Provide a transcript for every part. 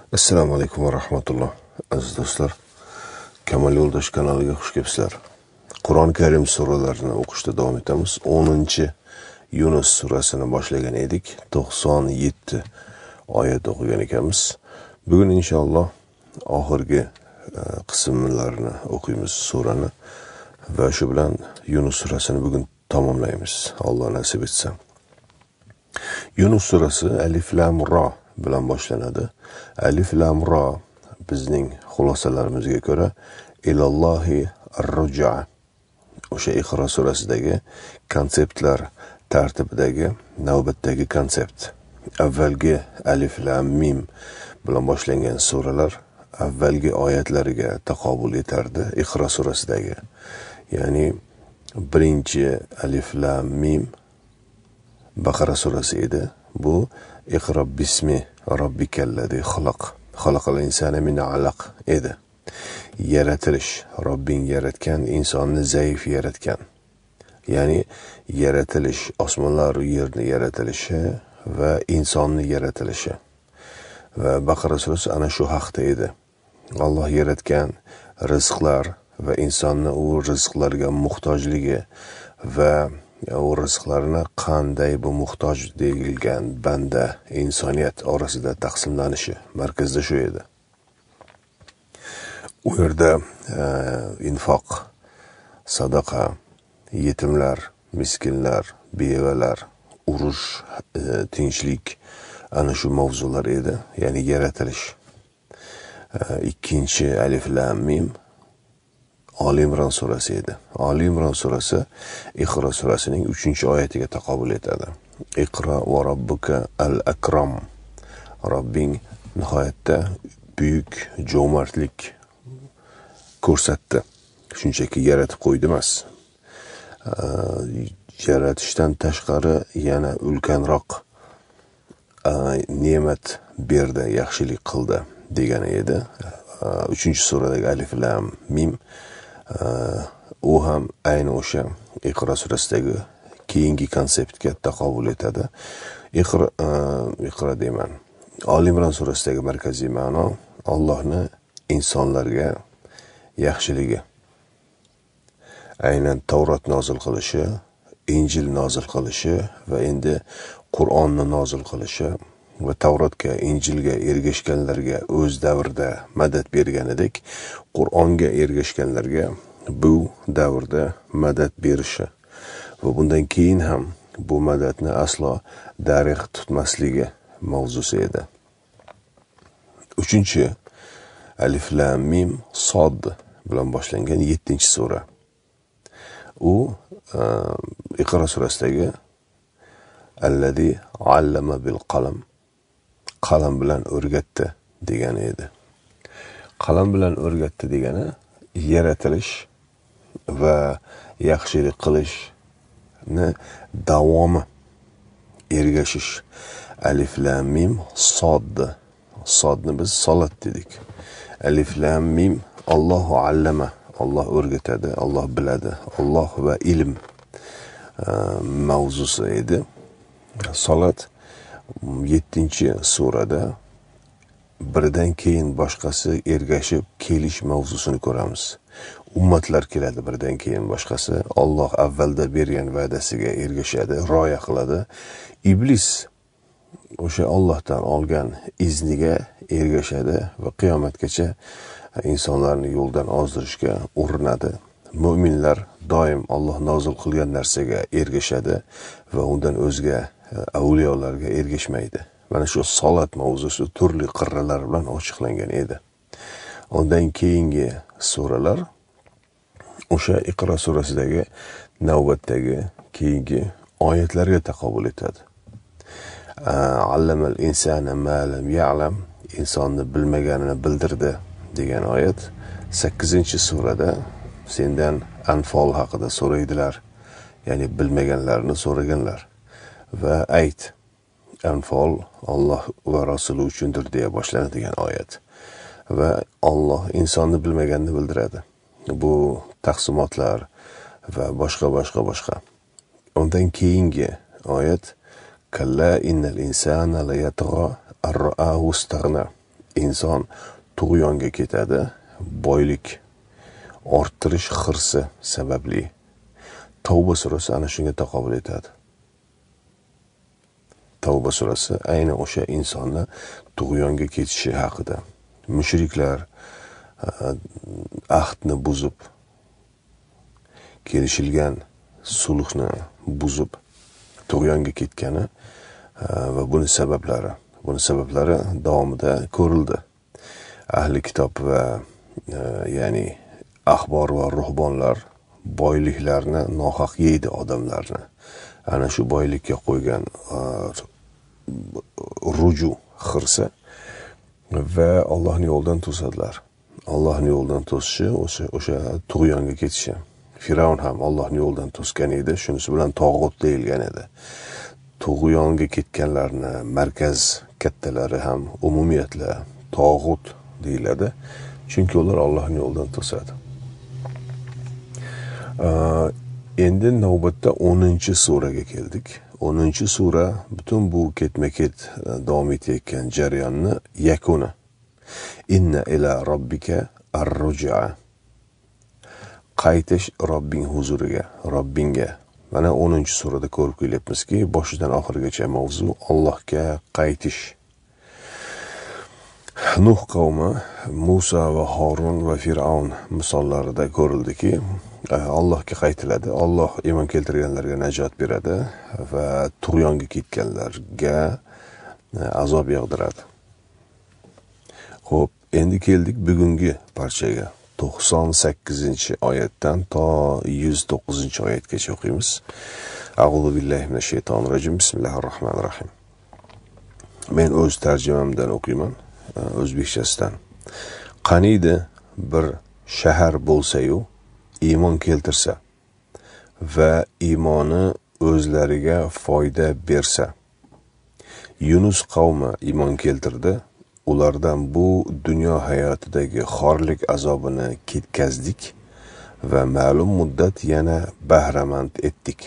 Assalomu alaykum va rahmatulloh. Aziz do'stlar, Kamal Yo'ldosh kanaliga xush kelibsizlar. Qur'oni Karim suralarini o'qishda davom etamiz. 10-Yunus surasini boshlagan edik. 97 oyat o'qigan ekanmiz. Bugun inshaalloh oxirgi qismlarini o'qiymiz surani va shu bilan Yunus surasini bugun tamomlaymiz. Alloh nasib etsa. Yunus surasi Alif Lam Ra bilan boshlanadi. Alif Lam Ra bizning xulosalarimizga ko'ra ilallohi ar-ruja, o'sha Iqro surasidagi konseptlar tartibidagi navbatdagi konsept. Avvalgi Alif Lam Mim bilan boshlangan suralar avvalgi oyatlariga taqobil etardi Iqro surasidagi. Ya'ni birinchi Alif Lam Mim Baqara surasi edi. Bu Iqro bismi robbikallazi xalaqal insana min alaq edi. Yaratilish, Robbing yaratgan insonni zaif yaratgan. Ya'ni yaratilish, osmonlar va yerni yaratilishi va insonni yaratilishi. Va Baqara surasi ana shu haqda edi. Alloh yaratgan rizqlar va insonni u rizqlarga muhtojligi va u rizqlarni qanday bu muhtoj deyilgan banda insoniyat orasida taqsimlanishi markazda shu edi. U yerda infoq, sadaqa, yetimlar, miskinlar, bevalar, urush, tinchlik ana shu mavzular edi. Ya'ni yaratilish. Ikkinchi Alif Lam Mim Ali Imron surasi edi. Ali Imron surasi Iqro surasining 3-oyatiga taqobil etadi. Iqra va robbuka al-akram. Robbing nihoyatda buyuk jo'mardlik ko'rsatdi. Shunchaki yaratib qo'ydi emas. Yaratishdan tashqari yana ulkanroq ne'mat berdi, yaxshilik qildi degani edi. 3-suradagi Alif Lam Mim u ham ayni o'sha Iqro surasidagi keyingi konseptga taqobil etadi. Iqro deyman. Ali Imron surasidagi markaziy ma'no Allohning insonlarga yaxshiligi. Aynan Tavrot nozil qilishi, Injil nozil qilishi va endi Qur'onni nozil qilishi va Tavrotga, Injilga ergashganlarga o'z davrida madad berganidek, Qur'onga ergashganlarga bu davrda madad berishi va bundan keyin ham bu madadni aslo darig' tutmasligi mavzusi edi. 3-chi Alif Lam Mim Sod bilan boshlangan 7-sura. U Iqro surasidagi Allazi allama bil qalam, qalam bilan o'rgatdi degani edi. Qalam bilan o'rgatdi degani yaratilish va yaxshilik qilishni davomi, ergashish. Alif Lam Mim Sod. Sodni biz salat dedik. Alif Lam Mim Allohu allama. Alloh o'rgatadi, Alloh biladi. Alloh va ilm mavzusi edi. Salat 7-surada birdan keyin boshqasi ergashib kelish mavzusini ko'ramiz. Ummatlar keladi birdan keyin boshqasi. Alloh avvalda bergan va'dasiga ergashadi, rioya qiladi. Iblis o'sha Allohdan olgan izniga ergashadi va qiyomatgacha insonlarni yo'ldan ozdirishga urinadi. Mu'minlar doim Alloh nozil qilgan narsaga ergashadi va undan o'zga avliyolarga ergashmaydi. Mana shu salat mavzusi turli qirralar bilan ochiqlangan edi. Undan keyingi suralar o'sha Iqro surasidagi navbatdagi keyingi oyatlarga taqobil etadi. Allamal insana ma lam ya'lam, insonni bilmaganini bildirdi degan oyat 8-surada sendan Anfol haqida so'raydilar. Ya'ni bilmaganlarni so'raganlar. Va ayt, Anfol Alloh va Rasuli uchundir deya boshlanadigan oyat. Va Alloh insonni bilmaganini bildiradi. Bu taqsimotlar va boshqa. Undan keyingi oyat Kalla innal insana la yatgha ar-ra'ahu istaghna. inson tug'yonga ketadi, boylik orttirish hirsi sababli. Tavba surasi ana shunga taqobil etadi. Tavba surasi ayni o'sha insonni tug'yonga ketishi haqida. Mushriklar ahdni buzib, kelishilgan sulhni buzib tug'yonga ketgani va buni sabablari davomida ko'rildi. Ahli kitob va ya'ni ahbor va ruhbonlar boyliklarni nohaq yeydi odamlarni. Ana shu boylikka qo'ygan ruju hirsi va Allohning yo'lidan to'sadilar. Allohning yo'lidan to'sishi o'sha tug'yonga ketishi. Firavun ham Allohning yo'lidan to'sgan edi, shunisi bilan tog'ut deyilgan edi. Tug'yonga ketganlarni markaz kattalari ham umumiyatla tog'ut deyiladi, chunki ular Allohning yo'lidan to'sadi. Endi navbatda 10-suraga keldik. 10-sura butun bu ketma-ket davom etayotgan jarayonni yakuni. Inna ila robbika ar-ruj'a. Qaytish Robbing huzuriga, Robbingga. Mana 10-surada ko'rib kelyapmizki, boshidan oxirigacha mavzu Allohga qaytish. Nuh qavmi Musa va Harun va Fir'aun misollarida ko'rildiki, Allohga qaytiladi. Alloh iymon keltirganlarga najot beradi va tug'yonga ketganlarga azob yog'diradi. Xo'p, endi keldik bugungi parchaga. 98-oyatdan to 109-oyatgacha o'qiymiz. A'udhu billahi minash shaytonir rojim. Bismillahirrohmanirrohim. Men o'z tarjimamdan o'qiyman, o'zbekchasidan. Qaniydi bir shahar bo'lsa-yu, iymon keltirsa va iymoni o'zlariga foyda bersa. Yunus qavmi iymon keltirdi. Ulardan bu dunyo hayotidagi xorlik azobini ketkazdik va ma'lum muddat yana bahramand etdik.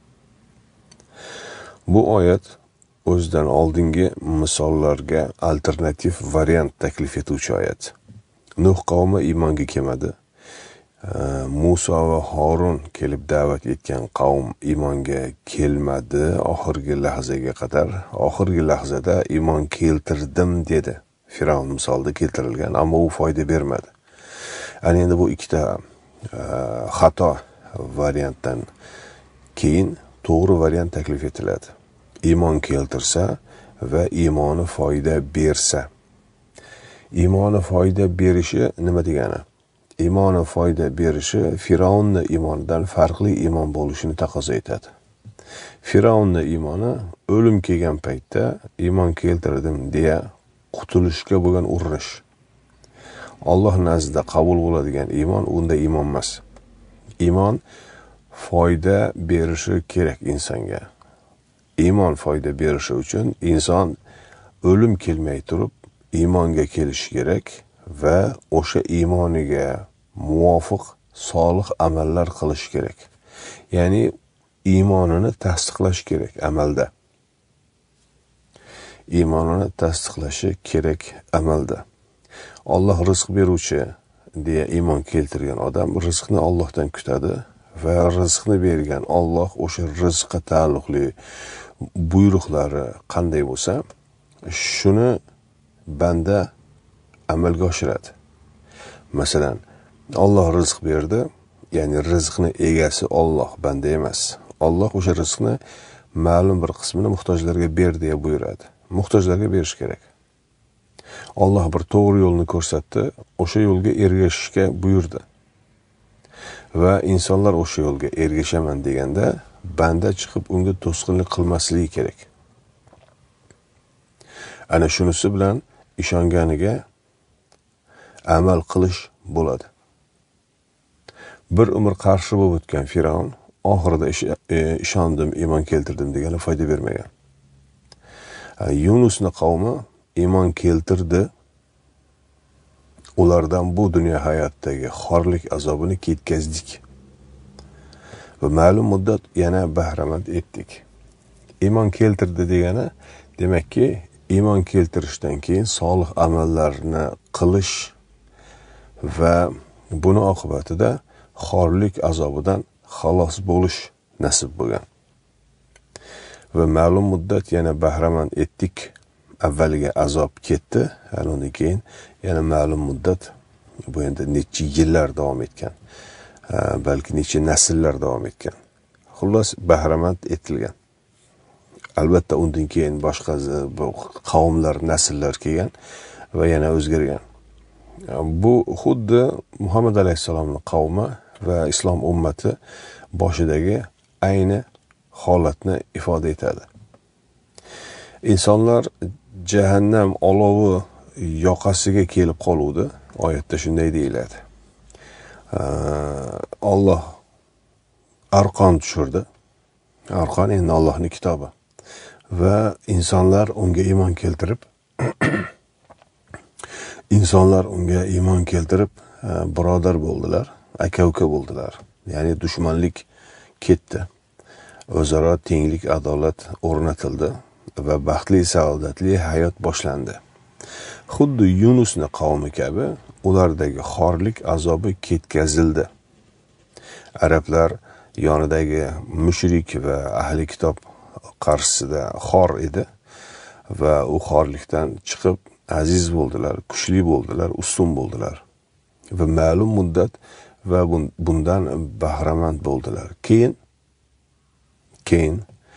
Bu oyat o'zidan oldingi misollarga alternativ variant taklif etuvchi oyat. Nuh qavmi iymonga kelmadi. Musa va Harun kelib da'vat etgan qavm iymonga kelmadi oxirgi lahzaga qadar. Oxirgi lahzada iymon keltirdim dedi. Firavun misolida keltirilgan, ammo u foyda bermadi. Ana endi bu ikkita xato variantdan keyin to'g'ri variant taklif etiladi. Iymon keltirsa va iymoni foyda bersa. Iymoni foyda berishi nima degani? Iymoni foyda berishi Firavunning iymonidan farqli iymon bo'lishini taqozo etadi. Firavunning iymoni o'lim kelgan paytda iymon keltirdim deya qutulishga bo'lgan urinish. Alloh nazdida qabul bo'ladigan iymon unda iymon emas. Iymon foyda berishi kerak insonga. Iymon foyda berishi uchun inson o'lim kelmay turib iymonga kelishi kerak va o'sha iymoniga muvofiq solih amallar qilish kerak. Ya'ni iymonini tasdiqlash kerak amalda. Iymonini tasdiqlashi kerak amalda. Alloh rizq beruvchi deya iymon keltirgan odam rizqni Allohdan kutadi va rizqni bergan Alloh o'sha rizqqa taalluqli buyruqlari qanday bo'lsa, shuni banda amalga oshiradi. Masalan, Alloh rizq berdi, ya'ni rizqni egasi Alloh, banda emas. Alloh o'sha rizqni ma'lum bir qismini muhtojlarga ber deya buyuradi. Muhtojlarga berish kerak. Alloh bir to'g'ri yo'lni ko'rsatdi, o'sha yo'lga ergashishga buyurdi. Va insonlar o'sha yo'lga ergashaman deganda banda chiqib unga to'sqinlik qilmasligi kerak. Ana shunisi bilan ishonganiga amal qilish bo'ladi. Bir umr qarshi bo'lib o'tgan Firavun oxirida ishondim, iymon keltirdim degani foyda bermagan. Yunusning qavmi iymon keltirdi. Ulardan bu dunyo hayotidagi xorlik azobini ketkazdik va ma'lum muddat yana bahramand etdik. Iymon keltirdi degani demakki iymon keltirishdan keyin solih amallarni qilish va buni oqibatida xorlik azobidan xalos bo'lish nasib bo'lgan. Va ma'lum muddat yana bahramand etdik. Avvaliga azob ketdi, undan keyin yana ma'lum muddat, bu endi necha yillar davom etgan, balki necha nasllar davom etgan. Xullas bahramand etilgan. Albatta undan keyin boshqa qavmlar, nasllar kelgan va yana o'zgargan. Bu xuddi Muhammad alayhisalomning qavmi va islom ummati boshidagi ayni holatni ifoda etadi. Insonlar jahannam olovi yoqasiga kelib qoluvdi. Oyatda shunday deyiladi. Alloh arqon tushirdi. Arqon endi Allohning kitobi. Va insonlar unga iymon keltirib, birodar bo'ldilar, aka-uka bo'ldilar. Ya'ni dushmanlik ketdi. O'zaro tenglik, adolat o'rnatildi va baxtli, saodatli hayot boshlandi. Xuddi Yunusning qavmi kabi ulardagi xorlik azobi ketkazildi. Arablar yonidagi mushrik va ahli kitob qarshisida xor edi va u xorlikdan chiqib aziz bo'ldilar, kuchli bo'ldilar, ustun bo'ldilar va ma'lum muddat va bundan bahramand bo'ldilar. Keyin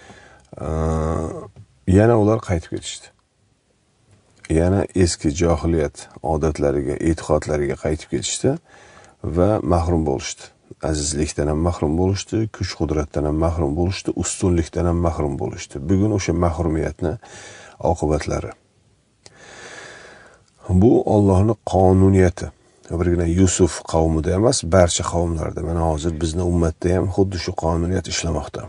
yana ular qaytib ketishdi. Yana eski johiliyat odatlariga, e'tiqodlariga qaytib ketishdi va mahrum bo'lishdi. Azizlikdan ham mahrum bo'lishdi, kuch-qudratdan ham mahrum bo'lishdi, ustunlikdan ham mahrum bo'lishdi. Bugun o'sha mahrumiyatni oqibatlari. Bu Allohning qonuniyati. Birgina Yusuf qavmida emas, barcha qavmlarda. Mana hozir bizning ummatda ham xuddi shu qonuniyat ishlamoqda.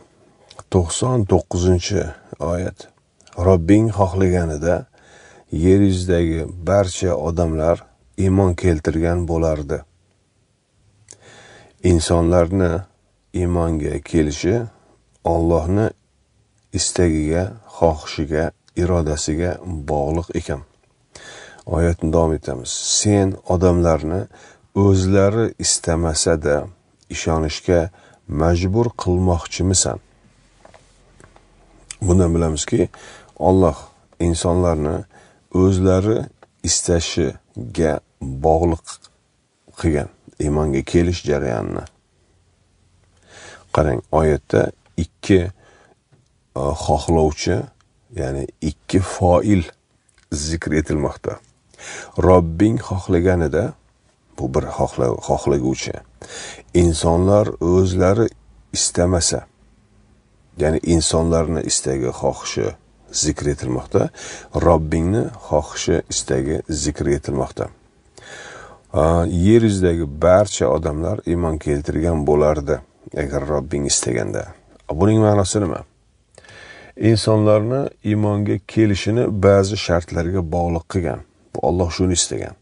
99-oyat. Robbing xohlaganida yer yuzidagi barcha odamlar iymon keltirgan bo'lardi. Insonlarni iymonga kelishi Allohning istagiga, xohishiga, irodasiga bog'liq ekan. Oyatni davom etamiz. Sen odamlarni o'zlari istamasa-da ishonishga majbur qilmoqchimisan? Bundan bilamizki, Alloh insonlarni o'zlari istashiga bog'liq qilgan iymonga kelish jarayonini. Qarang, oyatda ikki xohlovchi, ya'ni ikki fa'il zikr etilmoqda. Robbing xohlaganida, bu bir xohlaguvchi. Insonlar o'zlari istamasa, ya'ni insonlarning istagi, xohishi zikr etilmoqda. Robbingni xohishi, istagi zikr etilmoqda. Yer yuzidagi barcha odamlar iymon keltirgan bo'lardi agar Robbing istaganda. Buning ma'nosi nima? Insonlarni iymonga kelishini ba'zi shartlarga bog'liq qilgan. Bu Alloh shuni istagan.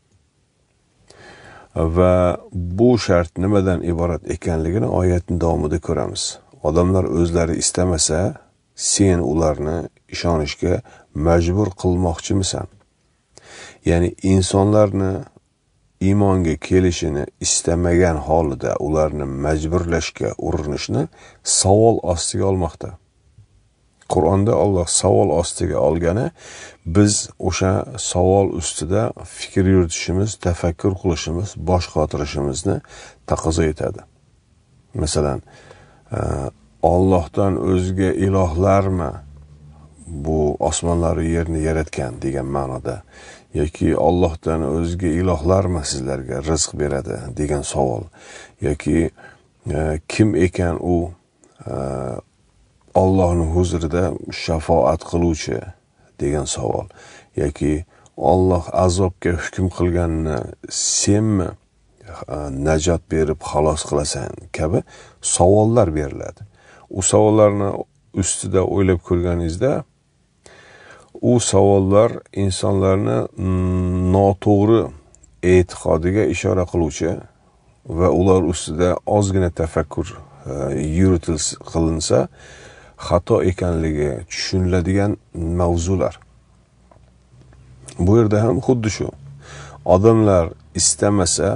Va bu shart nimadan iborat ekanligini oyatning davomida ko'ramiz. Odamlar o'zlari istamasa, sen ularni ishonishga majbur qilmoqchimisan? Ya'ni insonlarni iymonga kelishini istamagan holida ularni majburlashga urinishni savol ostiga olmoqda. Qur'onda Alloh savol ostiga olgani, biz o'sha savol ustida fikr yuritishimiz, tafakkur qilishimiz, bosh qotirishimizni taqozo etadi. Masalan, Allohdan o'zga ilohlarmi bu osmonlar va yerni yaratgan degan ma'noda, yoki Allohdan o'zga ilohlarmi sizlarga rizq beradi degan savol, yoki kim ekan u Allohning huzurida shafoat qiluvchi degan savol, yoki Alloh azobga hukm qilganini senmi najot berib xalos qilasan kabi savollar beriladi. U savollarni ustida o'ylab ko'rganingizda, u savollar insonlarni noto'g'ri e'tiqodiga ishora qiluvchi va ular ustida ozgina tafakkur qilinsa, xato ekanligi tushuniladigan mavzular. Bu yerda ham xuddi shu. Odamlar istamasa,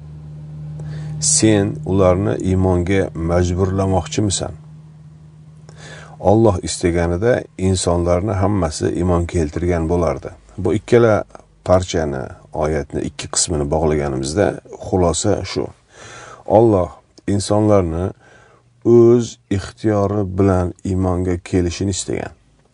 sen ularni iymonga majburlamoqchimisan? Alloh istaganida insonlarni hammasi iymon keltirgan bo'lardi. Bu ikkala parchani, oyatni ikki qismini bog'laganimizda xulosa shu. Alloh insonlarni o'z ixtiyori bilan iymonga kelishini istagan.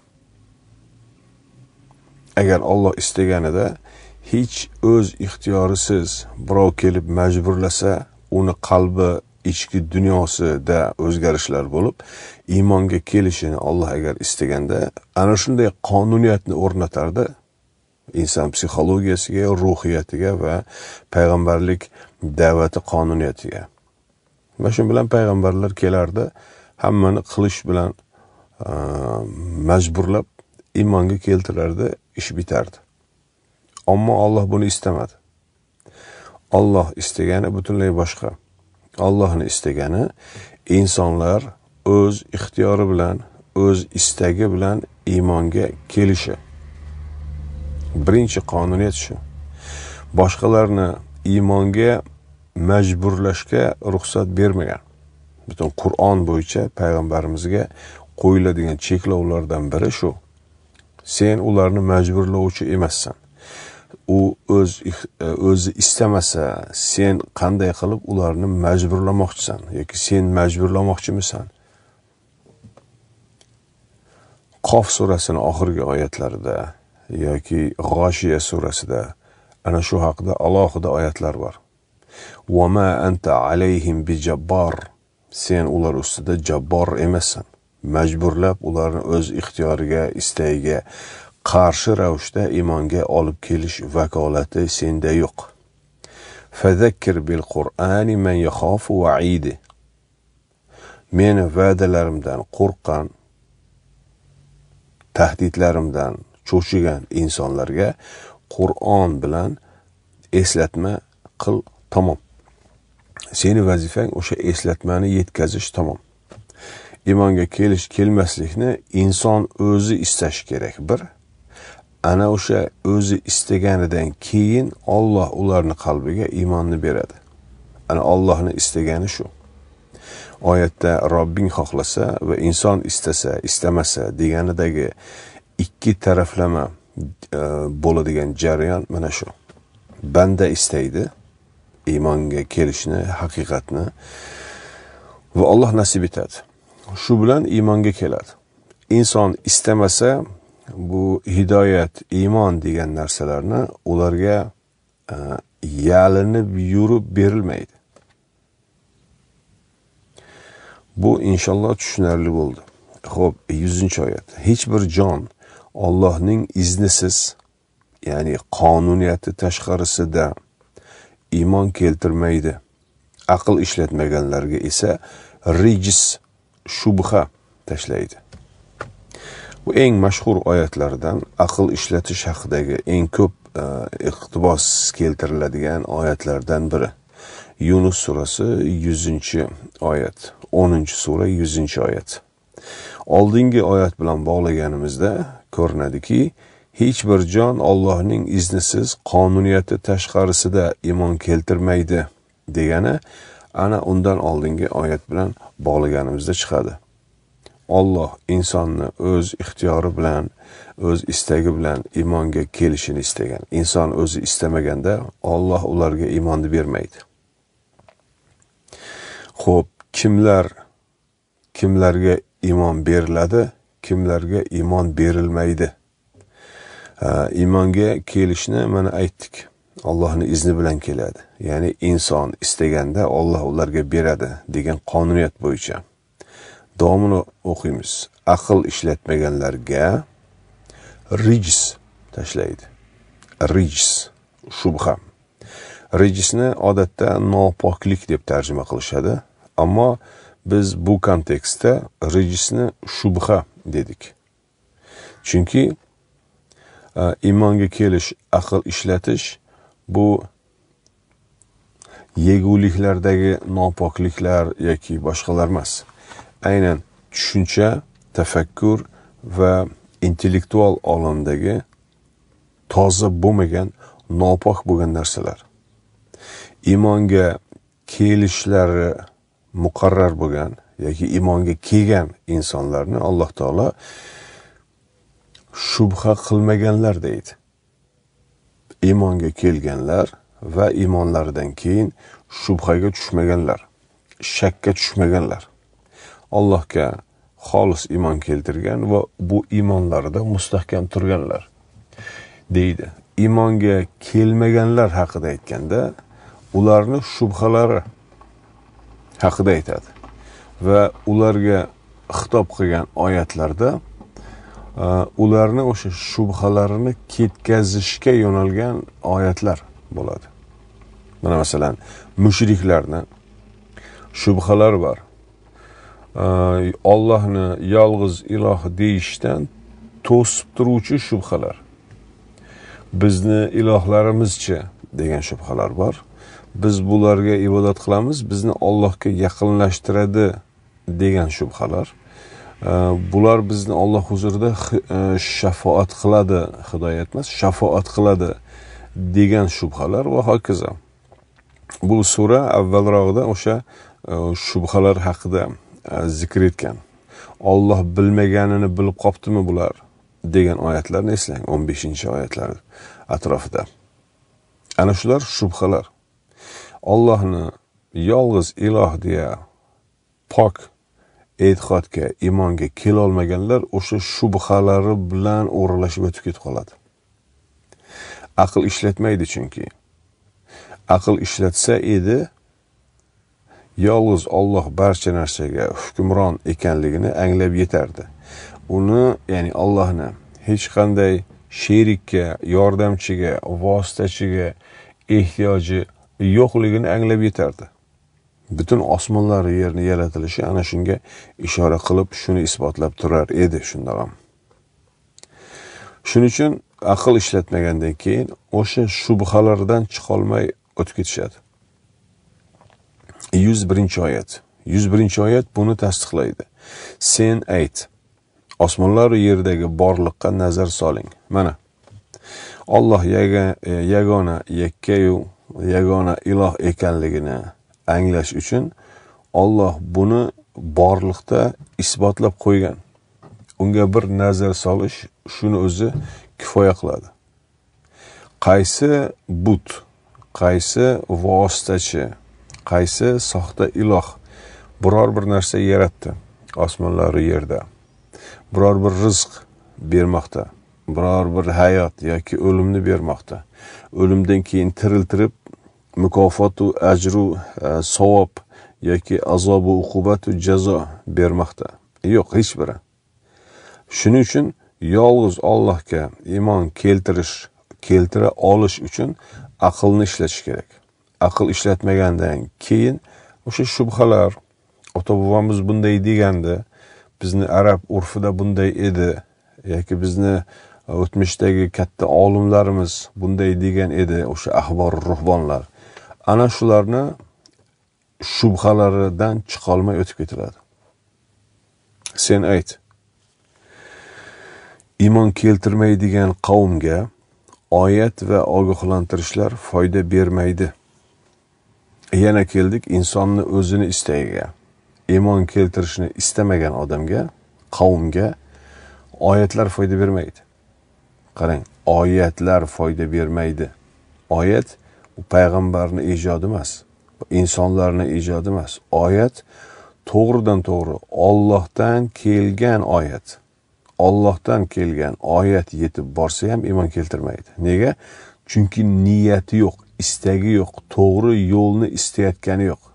Agar Alloh istaganida hech o'z ixtiyorisiz birov kelib majburlasa, uni qalbi, ichki dunyosida o'zgarishlar bo'lib, iymonga kelishini Alloh agar istaganda, ana shunday qonuniyatni o'rnatardi. Inson psixologiyasiga, ruhiyatiga va payg'ambarlik da'vati qonuniyatiga. Va shu bilan payg'ambarlar kelardi, hammani qilish bilan majburlab iymonga keltirardi, ish bitardi. Ammo Alloh buni istamadi. Alloh istagani butunlay boshqa. Allohning istagani insonlar o'z ixtiyori bilan, o'z istagi bilan iymonga kelishi. Birinchi qonuniyat shu. Boshqalarni iymonga majburlashga ruxsat bermagan. Butun Qur'on bo'yicha payg'ambarimizga qo'yiladigan cheklovlardan biri shu. Sen ularni majburlovchi emassan. U o'zi istamasa, sen qanday qilib ularni majburlamoqchisan yoki sen majburlamoqchimisan? Qof surasining oxirgi oyatlarida yoki G'oshiya surasida ana shu haqida alohida oyatlar bor. "Va ma anta alayhim bijabbar." Sen ular ustida jabbor emassan. Majburlab ularni o'z ixtiyoriga, istagiga qarshi ravishda iymonga olib kelish vakolati senda yo'q. Fazakkir bil Qur'ani man yakhafu wa'idi. Meni va'dalarimdan qo'rqqan, tahdidlarimdan cho'chigan insonlarga Qur'on bilan eslatma qil, tamom. Seni vazifang o'sha eslatmani yetkazish, tamom. Iymonga kelish kelmaslikni inson o'zi istashi kerak. Bir, ana o'sha o'zi istaganidan keyin Alloh ularning qalbiga iymonni beradi. Ana Allohning istagani shu. Oyatda Robbing xohlasa va inson istasa, istamasa deganidagi ikki taraflama bo'ladigan jarayon mana shu. Banda istaydi iymonga kelishni, haqiqatni va Alloh nasib etadi. Shu bilan iymonga keladi. Inson istamasa, bu hidoyat, iymon degan narsalarni ularga yalinib yurib berilmaydi. Bu inshaalloh tushunarli bo'ldi. Xo'p, 100-oyat. Hech bir jon Allohning iznisiz, ya'ni qonuniyati tashqarisida iymon keltirmaydi. Aql ishlatmaganlarga esa rijs, shubha tashlaydi. Bu eng mashhur oyatlardan, aql ishlatish haqidagi eng ko'p iqtibos keltiriladigan oyatlardan biri. Yunus surasi 100-oyat, 10-sura 100-oyat. Oldingi oyat bilan bog'laganimizda ko'rinadiki, hech bir jon Allohning iznisiz qonuniyati tashqarisida iymon keltirmaydi degani ana undan oldingi oyat bilan bog'laganimizda chiqadi. Alloh insonni o'z ixtiyori bilan, o'z istagi bilan iymonga kelishini istagan. Inson o'zi istamaganda Alloh ularga iymonni bermaydi. Xo'p, kimlarga iymon beriladi, kimlarga iymon berilmaydi? Iymonga kelishni mana aytdik. Allohning izni bilan keladi. Ya'ni inson istaganda Alloh ularga beradi degan qonuniyat bo'yicha. Davomini o'qiymiz. Aql ishlatmaganlarga rijs tashlaydi. Rijs, shubha. Rijsni odatda nopoklik deb tarjima qilishadi, ammo biz bu kontekstda rijsni shubha dedik. Chunki iymonga kelish, aql ishlatish bu yeguliklardagi nopokliklar yoki boshqalar emas. Aynan tushuncha, tafakkur va intellektual olamdagi toza bo'lmagan, nopok bo'lgan narsalar. Iymonga kelishlari muqarrar bo'lgan yoki iymonga kelgan insonlarni Alloh taolo shubha qilmaganlar deydi. Iymonga kelganlar va iymonlaridan keyin shubhaga tushmaganlar, shakka tushmaganlar. Allohga xolis iymon keltirgan va bu iymonlarida mustahkam turganlar deydi. Iymonga kelmaganlar haqida aytganda, ularni shubhalari haqida aytadi va ularga xitob qilgan oyatlarda ularni o'sha shubhalarini ketkazishga yo'nalgan oyatlar bo'ladi. Mana masalan, mushriklarni shubhalari bor. Allohni yolg'iz iloh deyishdan to'sib turuvchi shubhalar. Bizni ilohlarimiz-chi degan shubhalar bor. Biz bularga ibodat qilamiz, bizni Allohga yaqinlashtiradi degan shubhalar. Bular bizni Alloh huzurida shafoat qiladi, hidoyat emas, shafoat qiladi degan shubhalar va hokazo. Bu sura avvalroqda o'sha shubhalar haqida zikr etgan. Alloh bilmaganini bilib qoptimi bular degan oyatlarni eslang, 15-oyatlar atrofida. Ana shular shubhalar. Allohni yolg'iz iloh deya pok e'tiqodga, iymonga kela olmaganlar o'sha shubhalari bilan o'ralashib o'tib ketib qoladi. Aql ishlatmaydi chunki. Aql ishlatsa edi, yolg'iz Alloh barcha narsaga hukmron ekanligini anglab yetardi. Uni, ya'ni Allohni hech qanday sherikka, yordamchiga, vositachiga ehtiyoji yo'qligini anglab yetardi. Butun osmonlar yerni yaratilishi ana shunga ishora qilib, shuni isbotlab turar edi shundan ham. Shuning uchun aql ishlatmagandan keyin o'sha shubhalardan chiqa olmay o'tib ketishadi. 101-oyat. 101-oyat buni tasdiqlaydi. Sen ayt, osmonlar va yerdagi borliqqa nazar soling. Mana Alloh yagona, yakkayu yagona iloh ekanligini anglash uchun Alloh buni borliqda isbotlab qo'ygan. Unga bir nazar solish shuni o'zi kifoya qiladi. Qaysi but, qaysi vositachi, qaysi soxta iloh biror bir narsa yaratdi osmonlar va yerda. Biror bir rizq bermoqda, biror bir hayot yoki o'limni bermoqda. O'limdan keyin tiriltirib mukofotu ajru savob yoki azobu uqubatu jazo bermoqda. Yo'q, hech biri. Shuning uchun yolg'iz Allohga iymon keltira olish uchun aqlni ishlatish kerak. Aql ishlatmagandan keyin o'sha shubhalar, ota-bobomiz bunday degandi, bizni arab urfida bunday edi yoki bizni o'tmishdagi katta olimlarimiz bunday degan edi, o'sha ahbor ruhbonlar. Ana shularni shubhalaridan chiqa olmay o'tib ketiladi. Sen ayt, iymon keltirmaydigan qavmga oyat va ogohlantirishlar foyda bermaydi. Yana keldik insonni o'zini istagiga. Iymon keltirishni istamagan odamga, qavmga oyatlar foyda bermaydi. Qarang, oyatlar foyda bermaydi. Oyat bu payg'ambarni ijodi emas, insonlarning ijodi emas. Oyat to'g'ridan to'g'ri Allohdan kelgan oyat. Allohdan kelgan oyat yetib borsa ham iymon keltirmaydi. Nega? Chunki niyati yo'q, istagi yo'q, to'g'ri yo'lni istayotgani yo'q.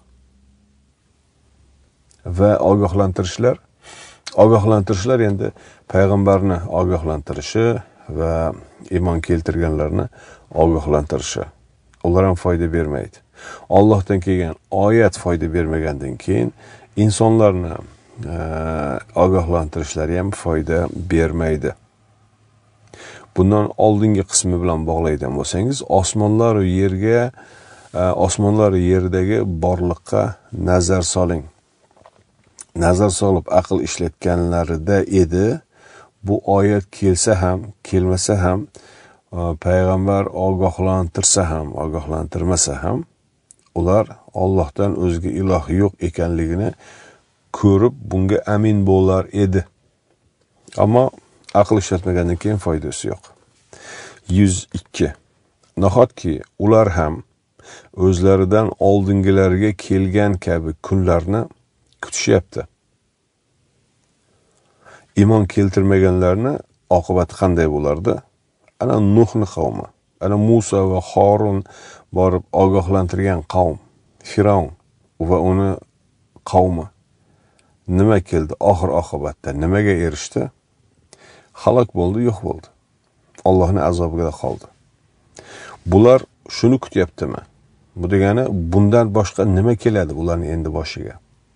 Va ogohlantirishlar endi payg'ambarni ogohlantirishi va iymon keltirganlarni ogohlantirishi. Ular ham foyda bermaydi. Allohdan kelgan oyat foyda bermagandan keyin insonlarni ogohlantirishlari ham foyda bermaydi. Bundan oldingi qismi bilan bog'laydigan bo'lsangiz, osmonlar va yerdagi borliqqa nazar soling. Nazar solib aql ishlatganlarida edi, bu oyat kelsa ham, kelmasa ham payg'ambar ogohlantirsa ham, ogohlantirmasa ham, ular Allohdan o'zga iloh yo'q ekanligini ko'rib, bunga amin bo'lar edi. Ammo aql ishlatmagandan keyin foydasi yo'q. 102. Nahotki ular ham o'zlaridan oldingilarga kelgan kabi kunlarni kutishyapti. Iymon keltirmaganlarni oqibati qanday bo'lardi? Ana Nuhni qavmi, ana Musa va Harun borib ogohlantirgan qavm, Firavun va uni qavmi nima keldi? Oxir oqibatda nimaga erishdi? Halok bo'ldi, yo'q bo'ldi. Allohning azobiga qoldi. Bular shuni kutyaptimi? Bu degani bundan boshqa nima keladi ularning endi boshiga?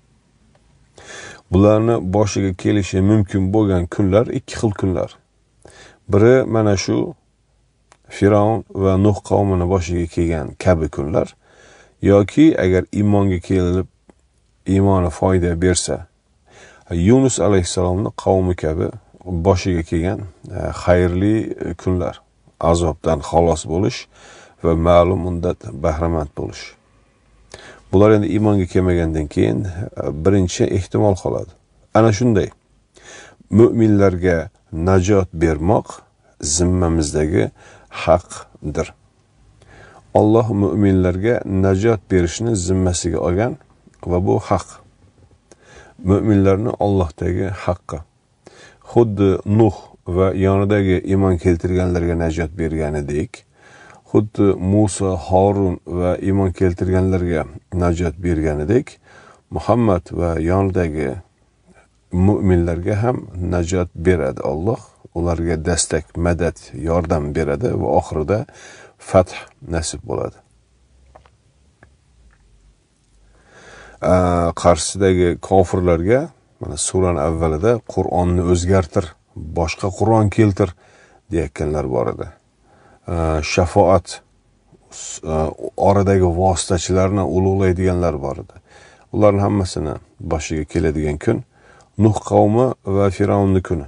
Bularni boshiga kelishi mumkin bo'lgan kunlar ikki xil kunlar. Biri mana shu Firavun va Nuh qavmining boshiga kelgan kabi kunlar, yoki agar iymonga kelib iymoni foyda bersa, Yunus alayhisalomning qavmi kabi boshiga kelgan xayrli kunlar, azobdan xalos bo'lish va ma'lum muddat bahramand bo'lish. Bular endi iymonga kelmagandan keyin birinchi ehtimol qoladi. Ana shunday mu'minlarga najot bermoq zimmamizdagi haqdir. Alloh mu'minlarga najot berishni zimmasiga olgan va bu haq. Mu'minlarni Allohdagi haqqi. Xuddi Nuh va yonidagi iymon keltirganlarga najot berganidek, xuddi Musa, Harun va iymon keltirganlarga najot berganidek, Muhammad va yonidagi mu'minlarga ham najot beradi Alloh. Ularga dastak, madad, yordam beradi va oxirida fath nasib bo'ladi. Qarshisidagi kofirlarga mana suraning avvalida Qur'onni o'zgartir, boshqa Qur'on keltir deyotganlar bor edi. Shafoat oradagi vositachilarni ulug'laydiganlar bor edi. Ularning hammasini boshiga keladigan kun Nuh qavmi va Firavunning kuni.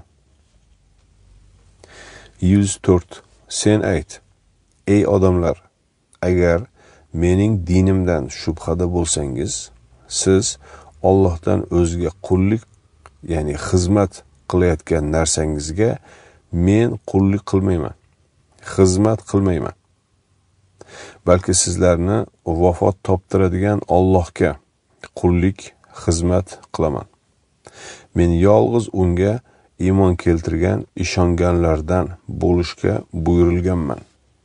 104. Sen ayt, ey odamlar, agar mening dinimdan shubhada bo'lsangiz, siz Allohdan o'zga qullik, ya'ni xizmat qilayotgan narsangizga men qullik qilmayman, xizmat qilmayman. Balki sizlarni vafot toptiradigan Allohga qullik, xizmat qilaman. Men yolg'iz unga iymon keltirgan, ishonganlardan bo'lishga buyurilganman.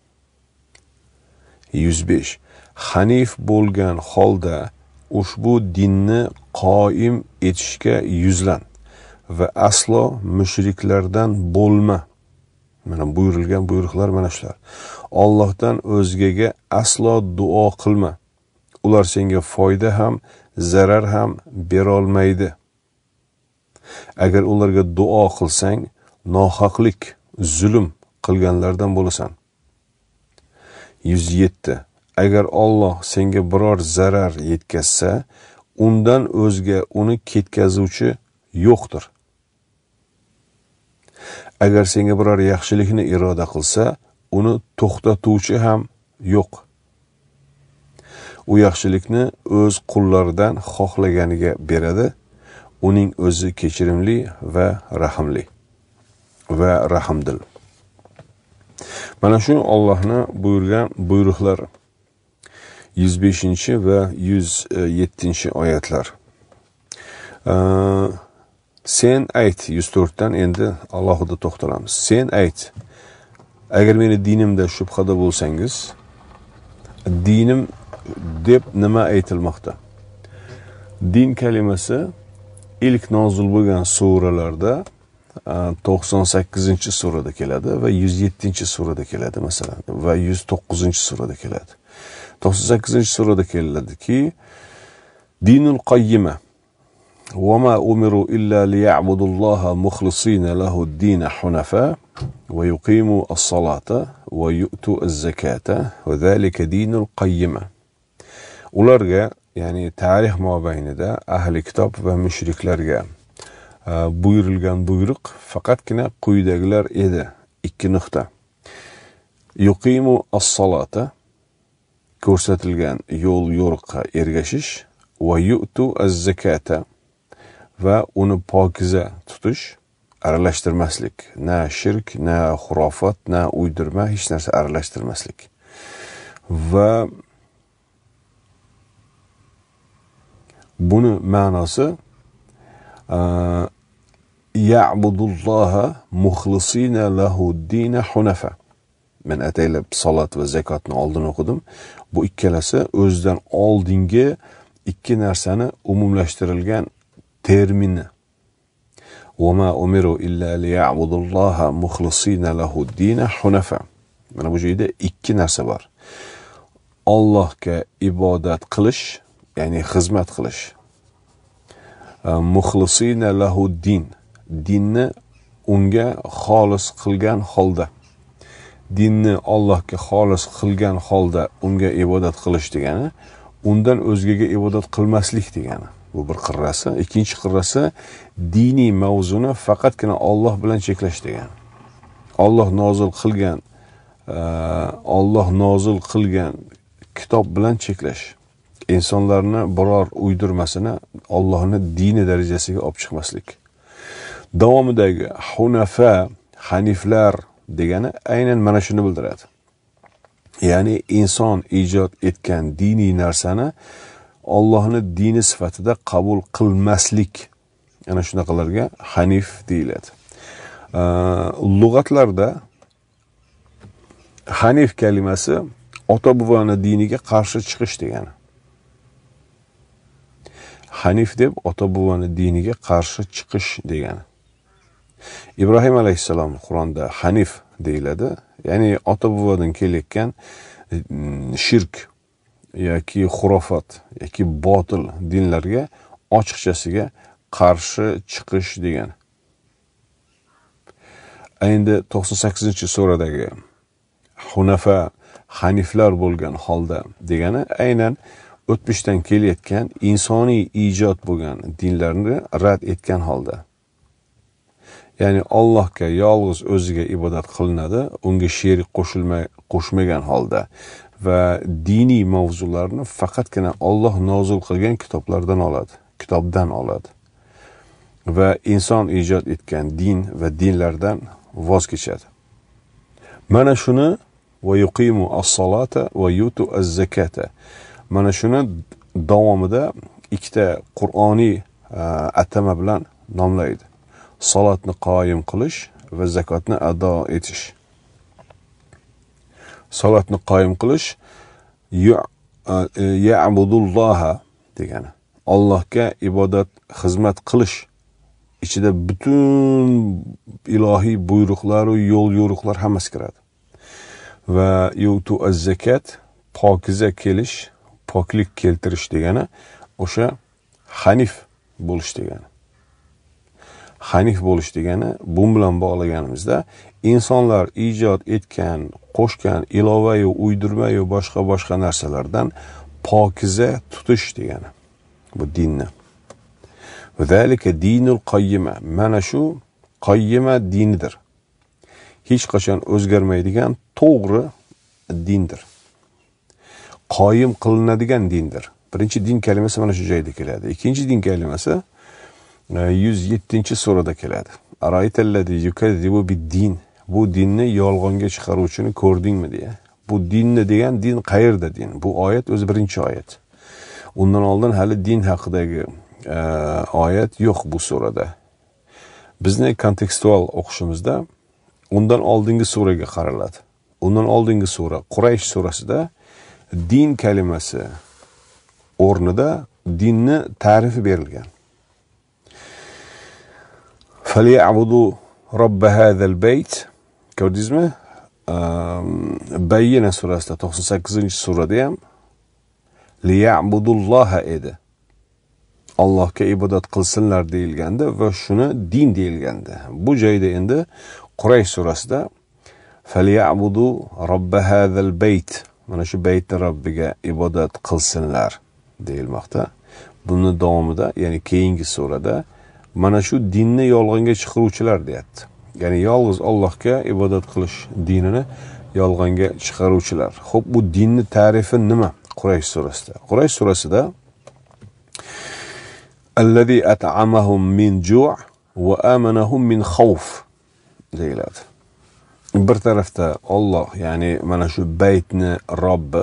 105. Hanif bo'lgan holda ushbu dinni qoim etishga yuzlan va aslo mushriklardan bo'lma. Mana buyurilgan buyruqlar mana shular. Allohdan o'zgaga aslo duo qilma. Ular senga foyda ham, zarar ham bera olmaydi. Agar ularga duo qilsang, nohaqlik, zulm qilganlardan bo'lasan. 107. Agar Alloh senga biror zarar yetkazsa, undan o'zga uni ketkazuvchi yo'qdir. Agar senga biror yaxshilikni iroda qilsa, uni to'xtatuvchi ham yo'q. U yaxshilikni o'z qullaridan xohlaganiga beradi. Uning o'zi kechirimli va rahimli va rahimdil. Mana shu Allohning buyurgan buyruqlari. 105 va 107 oyatlar. Sen ayt, 104 dan endi alohida to'xtalamiz. Sen ayt, agar meni dinimda shubhada bo'lsangiz, dinim deb nima aytilmoqda? Din kalimasi ilk nozil bo'lgan suralarda 98 surada keladi va 107 surada keladi masalan va 109 surada keladi. 98 surada keladiki, dinul qayyima va ma umiru illa liya'budulloha mukhlisina lahu ad-din hunafa va yuqimu as-salata va yu'tu az-zakata va zalika dinul qayyima. Ularga, ya'ni tarix mobaynida ahli kitob va mushriklarga buyurilgan buyruq faqatgina quyidagilar edi. 2 nuqta. yuqimu as-salata, ko'rsatilgan yo'l yo'riqqa ergashish, va yu'tu az-zakata, va uni pokiza tutish, aralashtirmaslik, na shirk, na xurofot, na uydirma, hech narsa aralashtirmaslik. Va buni ma'nosi ya'budulloha muxlisina lahu-d-din hunafa. Men ataylab salat va zakotni oldin o'qidim. Bu ikkalasi o'zidan oldingi ikki narsani umumlashtirilgan termini. Wa ma umiru illa liya'budulloha muxlisina lahu-d-din hunafa. Mana bu joyda ikki narsa bor. Allohga ibodat qilish, ya'ni xizmat qilish. Muxlisina lahu-d-din, dinni unga xolis qilgan holda. Dinni Allohga xolis qilgan holda unga ibodat qilish degani, undan o'zgaga ibodat qilmaslik degani. Bu bir qirrasi. Ikkinchi qirrasi diniy mavzuni faqatgina Alloh bilan cheklash degani. Alloh nozil qilgan kitob bilan cheklash. insonlarni biror uydirmasini Allohning dini darajasiga olib chiqmaslik. Davomidagi hunafa, haniflar degani aynan mana shuni bildiradi. Ya'ni inson ijod etgan diniy narsani Allohning dini sifatida qabul qilmaslik. Ana shunaqalarga hanif deyiladi. Lug'atlarda hanif kalimasi ota-boboni diniga qarshi chiqish degani. Hanif deb ota-boboni diniga qarshi chiqish degani. Ibrohim alayhissalom Qur'onda hanif deyiladi. Ya'ni ota-bobodan kelayotgan shirk yoki xurofot yoki botil dinlarga ochiqchasiga qarshi chiqish degani. Endi 98-suradagi hunafa, haniflar bo'lgan holda degani aynan o'tmishdan kelayotgan insoniy ijod bo'lgan dinlarni rad etgan holda. Ya'ni Allohga yolg'iz o'ziga ibodat qilinadi, unga sherik qo'shmagan holda va diniy mavzularni faqatgina Alloh nozil qilgan kitobdan oladi. Va inson ijod etgan din va dinlardan voz kechadi. Mana shuni va yuqimu as-salata va yutu az-zakata. Mana shuni davomida ikkita Qur'oniy atama bilan nomlaydi. Salatni qoyim qilish va zakotni ado etish. Salatni qoyim qilish ya'budulloha degani. Allohga ibodat, xizmat qilish ichida butun ilohiy buyruqlar va yo'l yo'riqlar hammasi kiradi. Va yutu az-zakat, pokiza kelish, poklik keltirish degani o'sha hanif bo'lish degani. Hanif bo'lish degani bu bilan bog'laganimizda insonlar ijod etgan, qo'shgan ilova va uydirma va boshqa narsalardan pokiza tutish degani. Bu dinni. Va zalika dinul qayyima. Mana shu qayyima dinidir. Hech qachon o'zgarmaydigan to'g'ri dindir. Qoyim qilinadigan dindir. Birinchi din kalimasi mana shu joyda keladi. Ikkinchi din kalimasi 107-surada keladi. Araytallazi yukazzibu bid-din. Bu dinni yolg'onga chiqaruvchini ko'rdingmi deya. Bu dinni degan din qayerda din? Bu oyat o'zi birinchi oyat. Undan oldin hali din haqidagi oyat yo'q bu surada. Bizni kontekstual o'qishimizda undan oldingi suraga qaraladi. Undan oldingi sura Quraysh surasida din kalimasi o'rnida dinni ta'rifi berilgan. Falyabudu robb hadal bayt. Ko'rdingizmi? Bayyina surasida 98-surada ham liya'budulloha edi. Allohga ibodat qilsinlar deyilganda va shuni din deyilganda. Bu joyda endi Quraysh surasida falyabudu robb hadal bayt. Mana shu baytni Robbiga ibodat qilsinlar deyilmoqda. Buni davomida, ya'ni keyingi surada mana shu dinni yolg'onga chiqaruvchilar deyapti. Ya'ni yolg'iz Allohga ibodat qilish dinini yolg'onga chiqaruvchilar. Xo'p, bu dinni ta'rifi nima? Quraysh surasida. Quraysh surasida allazi at'amahum min ju' va amanahum min xawf deyiladi. Bir tarafda Alloh, ya'ni mana shu baytni Robbi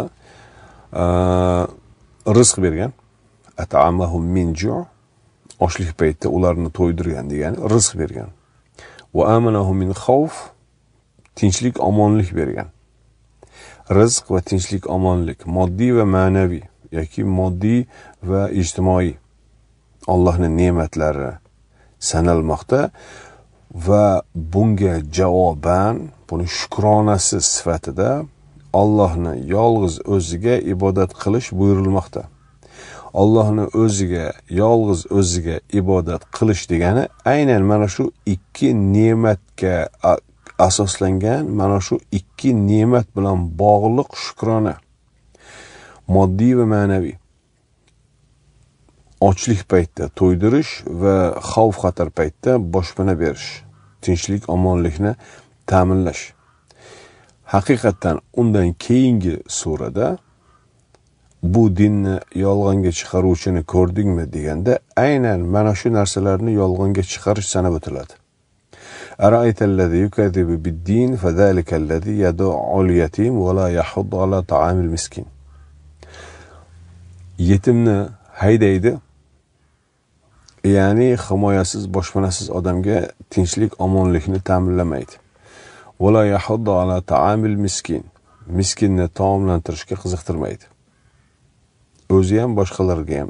rizq bergan. At'amahum min ju' ochlik paytida ularni to'ydirgan degani rizq bergan. Va amanahum min xawf tinchlik, omonlik bergan. Rizq va tinchlik, omonlik moddiy va ma'naviy yoki moddiy va ijtimoiy Allohning ne'matlari sanalmoqda va bunga javoban, buni shukronasi sifatida Allohni yolg'iz o'ziga ibodat qilish buyurilmoqda. Allohni o'ziga, yolg'iz o'ziga ibodat qilish degani aynan mana shu ikki ne'matga asoslangan, mana shu ikki ne'mat bilan bog'liq shukrona. Moddiy va ma'naviy. Ochlik paytda to'ydirish va xavf xatar paytda boshpana berish, tinchlik, omonlikni ta'minlash. Haqiqatan undan keyingi surada bu dinni yolg'onga chiqaruvchini ko'rdingmi deganda aynan mana shu narsalarni yolg'onga chiqarish sanab o'tiladi. Ara'aytallazi yukadzibu bid-din fazalikallazi yad'ul yatim va la yahuddu ala ta'amil miskin. Yetimni haydaydi, ya'ni himoyasiz, boshpanasiz odamga tinchlik, omonlikni ta'minlamaydi. Va la yahuddu ala ta'amil miskin. Miskinni taomlantirishga qiziqtirmaydi. O'zi ham boshqalarga ham.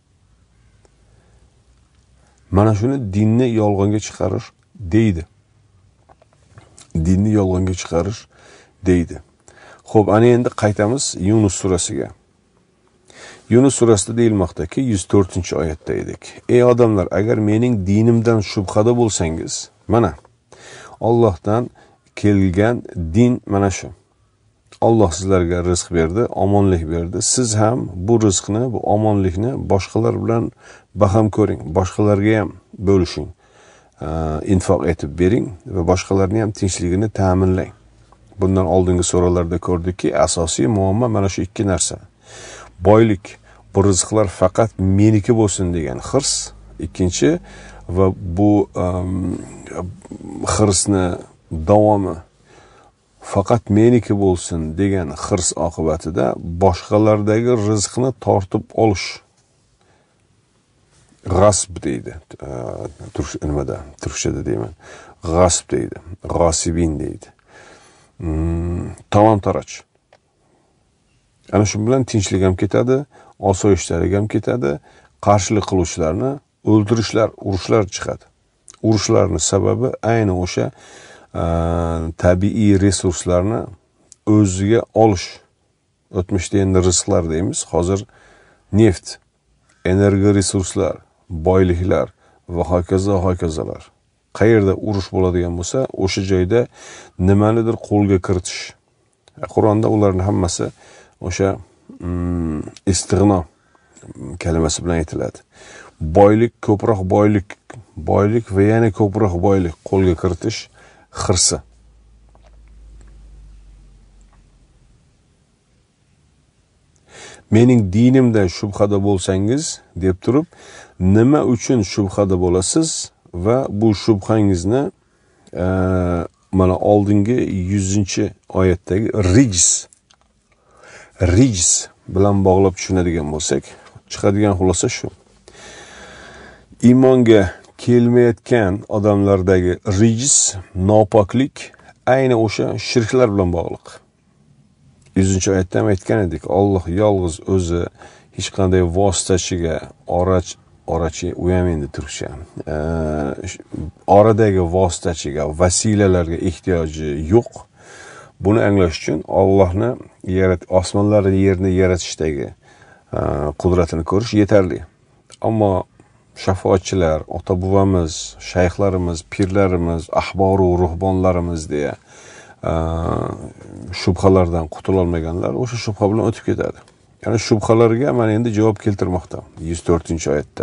Mana shuni dinni yolg'onga chiqarish deydi. Dinni yolg'onga chiqarish deydi. Xo'p, ana endi qaytamiz Yunus surasiga. Yunus surasida deyilmoqdaki 104-oyatda edik. Ey odamlar, agar mening dinimdan shubhada bo'lsangiz, mana Allohdan kelgan din mana shu. Alloh sizlarga rizq berdi, omonlik berdi. Siz ham bu rizqni, bu omonlikni boshqalar bilan baham ko'ring, boshqalarga ham bo'lishing. Infoq etib bering va boshqalarning ham tinchligini ta'minlang. Bundan oldingi suralarda ko'rdikki, asosiy muammo mana shu ikki narsa. Boylik, bu rizqlar faqat meniki bo'lsin degan hirs. Ikkinchi, va bu hirsni davomi faqat meniki bo'lsin degan hirs oqibatida boshqalardagi rizqni tortib olish. G'asb deydi. Turkchada deyman. G'asb deydi. G'asibin deydi. Talon-taroj. Ana shu bilan tinchlik ham ketadi, osoyishtalik ham ketadi, qarshilik qiluvchilarni o'ldirishlar, urushlar chiqadi. Urushlarning sababi ayni o'sha tabiiy resurslarni o'ziga olish. O'tmishda endi rizqlar deymiz, hozir neft, energiya resurslar, boyliklar va hokazolar. Qayerda urush bo'ladigan bo'lsa, o'sha joyda nimanidir qo'lga kiritish. Qur'onda ularning hammasi o'sha istig'no kalimasi bilan aytiladi. Boylik, ko'proq boylik va yana ko'proq boylik qo'lga kiritish hirsi. Mening dinimda shubhada bo'lsangiz deb turib, nima uchun shubhada bo'lasiz va bu shubhangizni mana oldingi 100-oyatdagi rijs bilan bog'lab tushunadigan bo'lsak, chiqadigan xulosa shu. Iymonga kelmayotgan odamlardagi rijs, nopoklik ayni o'sha shirklar bilan bog'liq. 100-oyatda ham aytgan edik, Alloh yolg'iz o'zi hech qanday vositachiga, orachi, u ham endi turkcha. Oradagi vositachiga, vasilalarga ehtiyoji yo'q. Buni anglash uchun Allohni osmonlar va yerni yaratishdagi qudratini ko'rish yetarli. Ammo shafoatchilar, ota-buvamiz, shayxlarimiz, pirlarimiz, ahboru ruhbonlarimiz deya shubhalardan qutula olmaganlar o'sha shubha bilan o'tib ketadi. Ya'ni shubhalarga mana endi javob keltirmoqda 104-oyatda.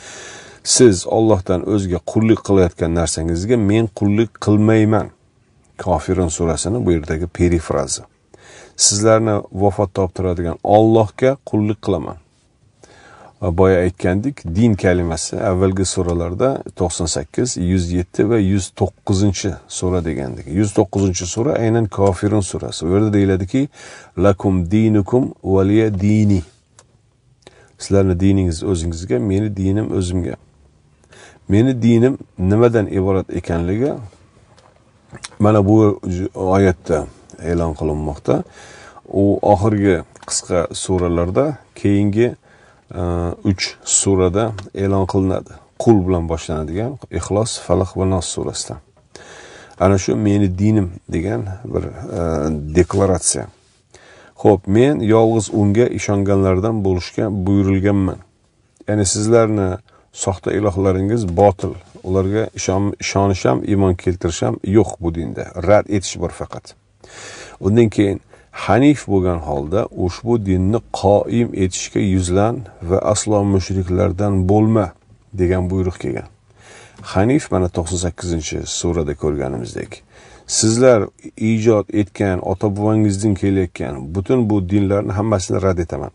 Siz Allohdan o'zga qullik qilayotgan narsangizga men qullik qilmayman Kofirun surasini bu yerdagi perifrazi. Sizlarni vafot toptiradigan Allohga qullik qilaman. Boya aytgandik, din kalimasi avvalgi suralarda 98, 107 va 109-sura degandik. 109-sura aynan Kofirun surasi. Bu yerda deyiladiki, lakum dinukum valiya dini. Sizlarning diningiz o'zingizga, meni dinim o'zimga. Meni dinim nimadan iborat ekanligi mana bu oyatda e'lon qilinmoqda. U oxirgi qisqa suralarda, keyingi 3 surada e'lon qilinadi. Qul bilan boshlanadigan Ixlos, Falaq va Nos surasidan. Ana shu meni dinim degan bir deklaratsiya. Xo'p, men yolg'iz unga ishonganlardan bo'lishga buyurilganman. Ya'ni sizlarni soxta ilohlaringiz botil. Ularga ishonish ham, iymon keltirish ham yo'q bu dinda. Rad etish bor faqat. Undan keyin hanif bo'lgan holda ushbu dinni qoim etishga yuzlan va aslo mushriklardan bo'lma degan buyruq kelgan. Hanif mana 98-surada ko'rganimizdek. Sizlar ijod etgan ota-buvangizdan kelayotgan butun bu dinlarni hammasini rad etaman.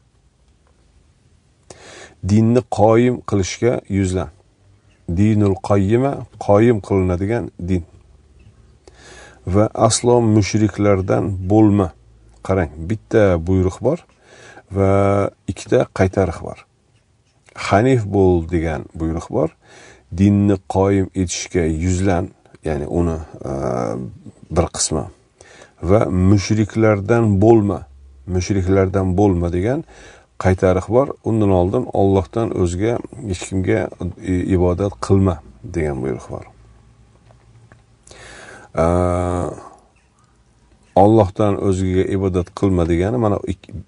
Dinni qoim qilishga yuzlan. Dinul qoyima, qoim qilinadigan din. Va aslo mushriklardan bo'lma. Qarang, bitta buyruq bor va ikkita qaytariq bor. Hanif bo'l degan buyruq bor. Dinni qoim etishga yuzlan, ya'ni uni bir qismi. Va mushriklardan bo'lma. Mushriklardan bo'lma degan qaytariq bor. Undan oldin Allohdan o'zga hech kimga ibodat qilma degan buyruq bor. Allohdan o'zgaga ibodat qilma degani mana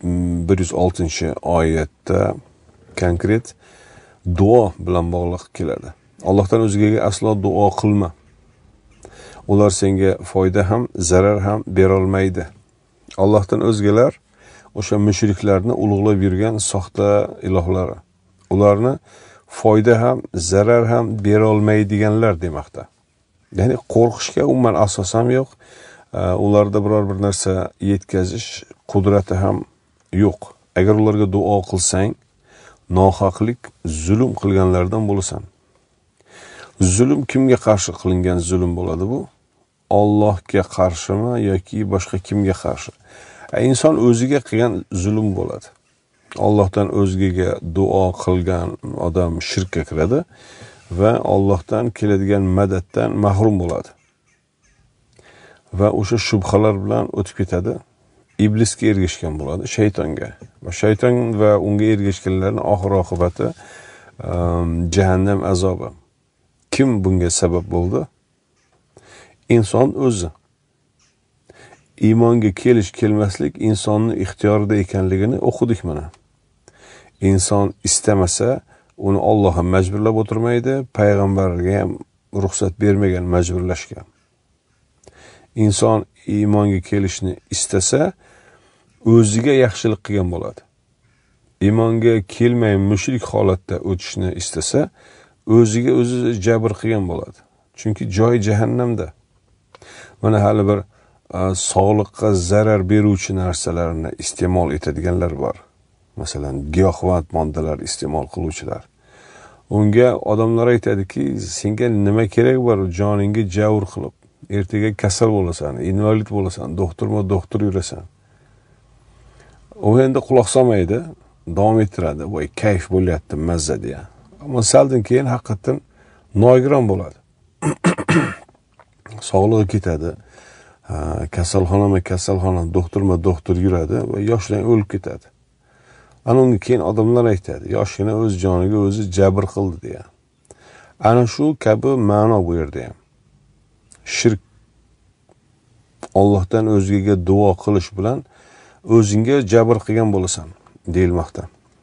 106-oyatda konkret duo bilan bog'liq keladi. Allohdan o'zgaga aslo duo qilma. Ular senga foyda ham, zarar ham bera olmaydi. Allohdan o'zgalar o'sha mushriklarni ulug'lab yurgan soxta ilohlari. Ularni foyda ham, zarar ham bera olmaydiganlar demoqda. Ya'ni qo'rqishga umuman asos ham yo'q. Ularda biror bir narsa yetkazish qudrati ham yo'q. Agar ularga duo qilsang, nohaqlik, zulm qilganlardan bo'lasan. Zulm kimga qarshi qilingan zulm bo'ladi bu? Allohga qarshimi yoki boshqa kimga qarshi? Inson o'ziga qilgan zulm bo'ladi. Allohdan o'zgaga duo qilgan odam shirkka kiradi va Allohdan keladigan madaddan mahrum bo'ladi. Va o'sha shubhalar bilan o'tib ketadi. Iblisga ergashgan bo'ladi, shaytonga. Va shayton va unga ergashganlarning oxir oqibati jahannam azobi. Kim bunga sabab bo'ldi? Inson o'zi. Iymonga kelmaslik insonning ixtiyorida ekanligini o'qidik mana. Inson istamasa, uni Alloh ham majburlab o'tirmaydi, payg'ambarga ham ruxsat bermagan majburlashga. Inson iymonga kelishni istasa, o'ziga yaxshilik qilgan bo'ladi. Iymonga kelmay mushrik holatda o'tishni istasa, o'ziga o'zi jabr qilgan bo'ladi. Chunki joy jahannamda. Mana hali bir sog'liqqa zarar beruvchi narsalarni iste'mol etadiganlar bor. Masalan, giyohvand moddalar iste'mol qiluvchilar. Unga odamlar aytadiki, senga nima kerak bor joningga javr qilib? Ertaga kasal bo'lasan, invalid bo'lasan, doktor yurasan. U endi quloq solmaydi, davom ettiradi. Voy, kayf bo'lyapti, mazza deya. Ammo saldan keyin haqiqatan nogiron bo'ladi. Sog'lig'i ketadi. Kasalxona, doktor yuradi va yoshdan o'lib ketadi. Ana unga keyin odamlar aytadi, yoshgina o'z joniga o'zi jabr qildi deya. Ana shu kabi ma'no bu yerda ham. Shirk, Allohdan o'zgaga duo qilish bilan o'zingga jabr qilgan bo'lasan, deyilmoqda.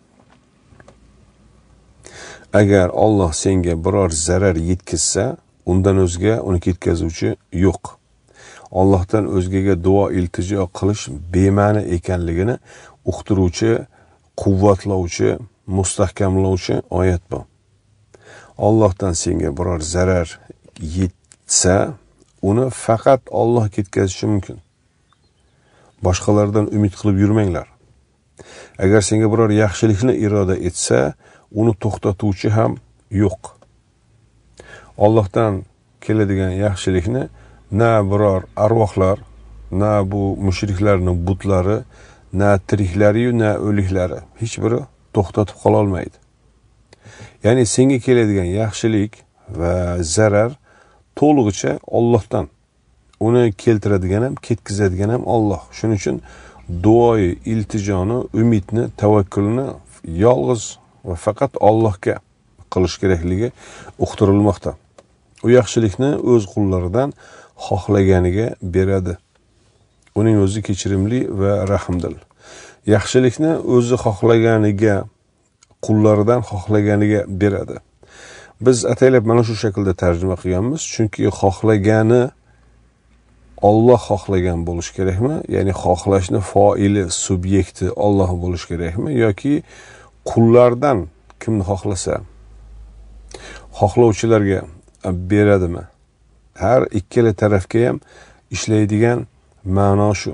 Agar Alloh senga biror zarar yetkazsa, undan o'zga uni ketkazuvchi yo'q. Allohdan o'zgaga duo iltijo qilish bema'ni ekanligini uqtiruvchi, quvvatlovchi, mustahkamlovchi oyat bu. Allohdan senga biror zarar yetsa, uni faqat Alloh ketkazishi mumkin. Boshqalardan umid qilib yurmanglar. Agar senga biror yaxshilikni iroda etsa, uni to'xtatuvchi ham yo'q. Allohdan keladigan yaxshilikni na biror arvohlar, na bu mushriklarning butlari, na tiriklari, na o'liklari hech biri to'xtatib qola olmaydi. Ya'ni senga keladigan yaxshilik va zarar to'lig'icha Allohdan. Uni keltiradigan ham, ketkazadigan ham Alloh. Shuning uchun duoyi, iltijoni, umidni, tavakkulni yolg'iz va faqat Allohga qilish kerakligi uqtirilmoqda. U yaxshilikni o'z qullaridan xohlaganiga beradi. Uning o'zi kechirimli va rahmdil. Yaxshilikni o'zi xohlaganiga, qullaridan xohlaganiga beradi. Biz ataylab mana shu shaklda tarjima qilganmiz, chunki xohlagani Alloh xohlagan bo'lish kerakmi? Ya'ni xohlashni foili, subyekti Alloh bo'lish kerakmi yoki qullardan kimni xohlasa xohlovchilarga beradimi? Har ikkala tarafga ham ishlaydigan ma'no shu.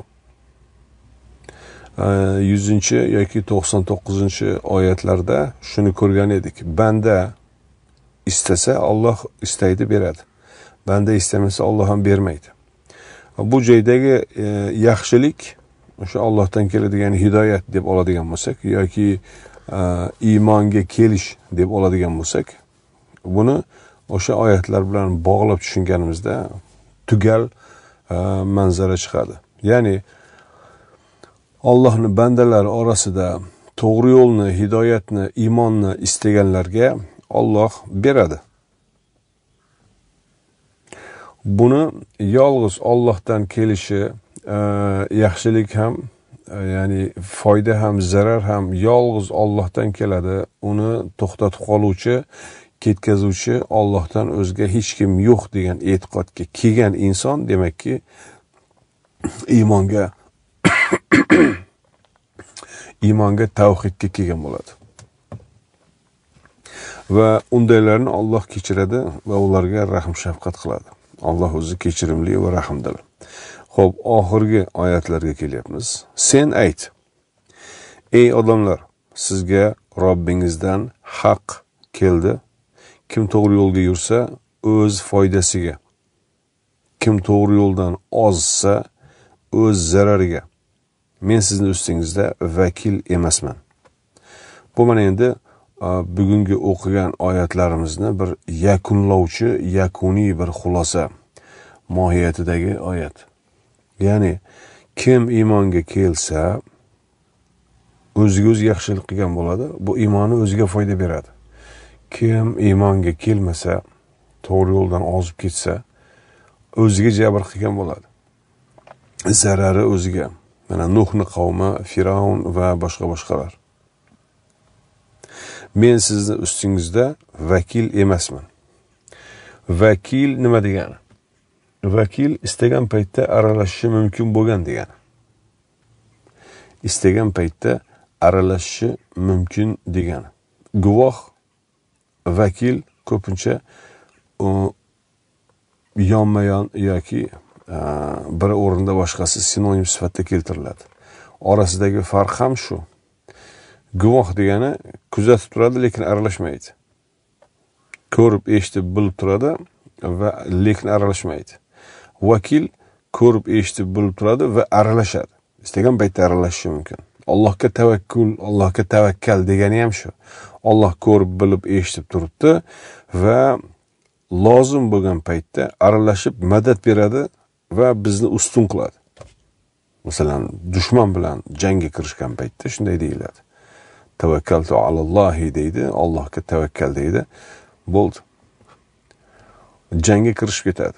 100 yoki 99-oyatlarda shuni ko'rgan edik. Banda istasa Alloh istaydi beradi. Banda istamasa Alloh ham bermaydi. Bu joydagi yaxshilik o'sha Allohdan keladigan hidoyat deb oladigan bo'lsak yoki iymonga kelish deb oladigan bo'lsak, buni o'sha oyatlar bilan bog'lab tushunganimizda tugal manzara chiqadi. Ya'ni Allohning bandalari orasida to'g'ri yo'lni, hidoyatni, iymonni istaganlarga Alloh beradi. Buni yolg'iz Allohdan kelishi, yaxshilik ham, ya'ni foyda ham, zarar ham yolg'iz Allohdan keladi. Uni to'xtatib qoluvchi, ketkazuvchi Allohdan o'zga hech kim yo'q degan e'tiqodga kelgan inson demakki iymonga tavhidga kelgan bo'ladi. Va undaylarni Alloh kechiradi va ularga rahm shafqat qiladi. Alloh o'zi kechirimli va rahmdil. Xo'p, oxirgi oyatlarga kelyapmiz. Sen ayt: ey odamlar, sizga Robbingizdan haq keldi. Kim to'g'ri yo'lga yursa, o'z foydasiga. Kim to'g'ri yo'ldan ozsa, o'z zarariga. Men sizni ustingizda vakil emasman. Bu mana endi bugungi o'qigan oyatlarimizni bir yakunlovchi, yakuniy bir xulosa mohiyatidagi oyat. Ya'ni kim iymonga kelsa, o'ziga o'zi yaxshilik qilgan bo'ladi, bu iymoni o'ziga foyda beradi. Kim iymonga kelmasa, to'g'ri yo'ldan ozib ketsa, o'ziga jabr qilgan bo'ladi. Zarari o'ziga. Mana Nuhning qavmi, Firavun va boshqalar. Men sizni ustingizda vakil emasman. Vakil nima degani? Vakil istagan paytda aralashishi mumkin bo'lgan degani. Istagan paytda aralashishi mumkin degani. Guvoh, vakil ko'pincha yonma-yon yoki bir o'rinda boshqasi sinonim sifatida keltiriladi. Orasidagi farq ham shu. Guvoh degani kuzatib turadi, lekin aralashmaydi. Ko'rib, eshitib, bilib turadi va lekin aralashmaydi. Vakil ko'rib, eshitib, bilib turadi va aralashadi. Istagan paytda aralashishi mumkin. Allohga tavakkal degani ham shu. Alloh ko'rib, bilib, eshitib turibdi va lozim bo'lgan paytda aralashib madad beradi va bizni ustun qiladi. Masalan, dushman bilan jangga kirishgan paytda shunday deyiladi. Tavakkaltu alallohi deydi, Allohga tavakkal deydi. Bo'ldi. Jangga kirishib ketadi.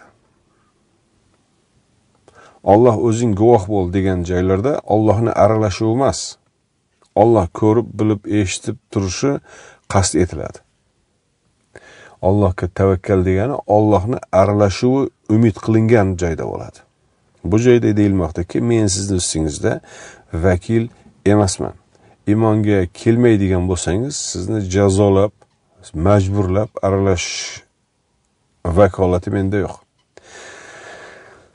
Alloh o'zing guvoh bo'l degan joylarda Allohni aralashuvi emas. Alloh ko'rib, bilib, eshitib turishi qasd etiladi. Allohga tavakkal degani Allohni aralashuvi umid qilingan joyda bo'ladi. Bu joyda deyilmoqdaki, men sizning ustingizda vakil emasman. Iymonga kelmaydigan bo'lsangiz, sizni jazolab, majburlab aralash vakolati menda yo'q.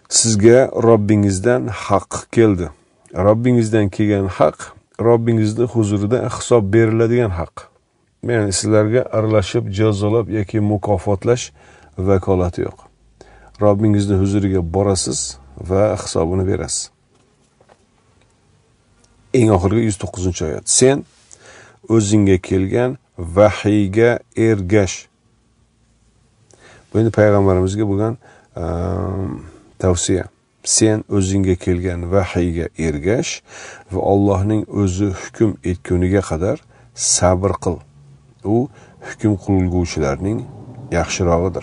Sizga Robbingizdan haq keldi. Robbingizdan kelgan haq Robbingizni huzurida hisob beriladigan haq. Men sizlarga aralashib jazolab yoki mukofotlash vakolati yo'q. Robbingizni huzuriga borasiz va hisobini berasiz. Eng oxirgi 109-oyat. Sen o'zingga kelgan vahiyga ergash. Bu endi payg'ambarimizga bo'lgan tavsiya. Sen o'zingga kelgan vahiyga ergash va Allohning o'zi hukm etguniga qadar sabr qil. U hukm qilguvchilarning yaxshirog'idir.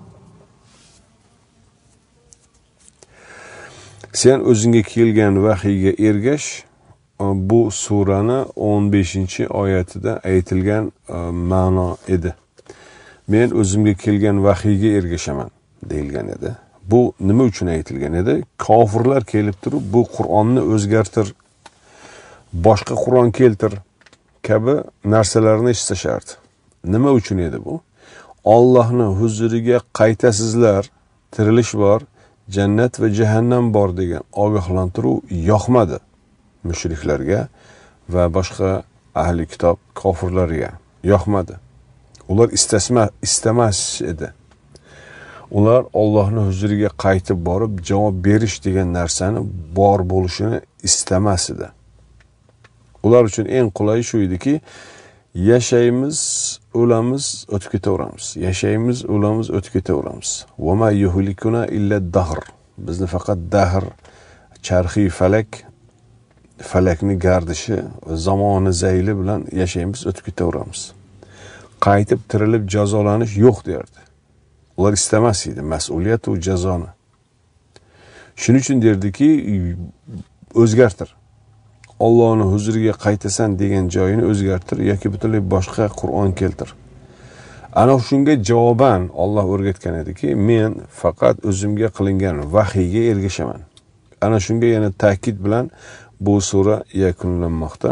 Sen o'zingga kelgan vahiyga ergash, bu surani 15-oyatida aytilgan ma'no edi. Men o'zimga kelgan vahiyga ergashaman deyilgan edi. Bu nima uchun aytilgan edi? Kofirlar kelib turib, bu Qur'onni o'zgartir, boshqa Qur'on keltir kabi narsalarni istashardi. Nima uchun edi bu? Allohning huzuriga qaytasizlar, tirilish bor, jannat va jahannam bor degan ogohlantiruv yoqmadi mushriklarga va boshqa ahli kitob kofirlarga yoqmadi. Ular istamas edi. Ular Allohning huzuriga qaytib borib javob berish degan narsani bor bo'lishini istamas edi. Ular uchun eng qulay shu ediki, yashaymiz, o'lamiz, o'tib ketaveramiz. Yashaymiz, o'lamiz, o'tib ketaveramiz. Va ma yuhlikuna illa dahr. Bizni faqat dahr, charxiy falakni gardishi, zamoni zayli bilan yashaymiz, o'tib ketaveramiz. Qaytib tirilib jazolanish yo'q derdi. Ular istamas edi mas'uliyat va jazoni. Shuning uchun derdiki, o'zgartir. Allohning huzuriga qaytasan degan joyini o'zgartir yoki butunlay boshqa Qur'on keltir. Ana shunga javoban Alloh o'rgatgan ediki, men faqat o'zimga qilingan vahiyga ergashaman. Ana shunga yana ta'kid bilan bu sura yakunlanmoqda.